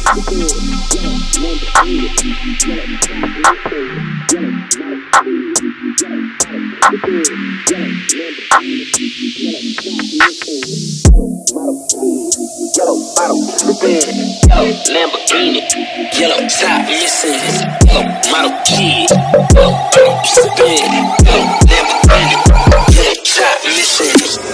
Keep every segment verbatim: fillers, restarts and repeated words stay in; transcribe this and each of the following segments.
Lamborghini, yellow top missing, yellow model kid, yellow bottom spin, yellow Lamborghini, yellow top missing.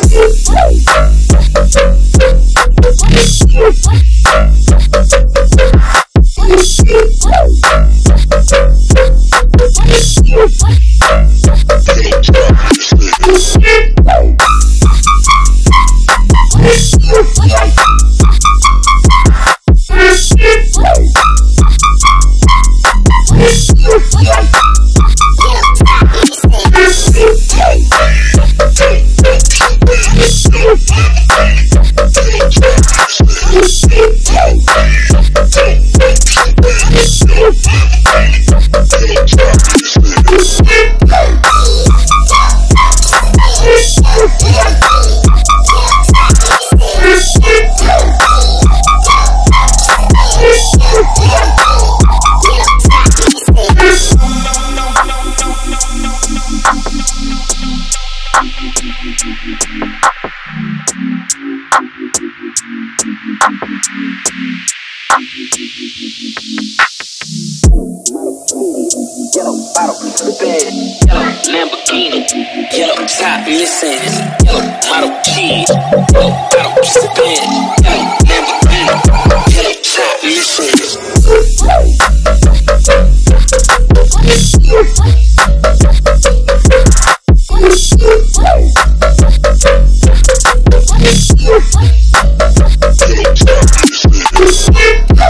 Yellow bottle spin, yellow Lamborghini, yellow top missing, yellow model kid, yellow bottle spin, yellow Lamborghini, yellow top missing. Yellow top missing.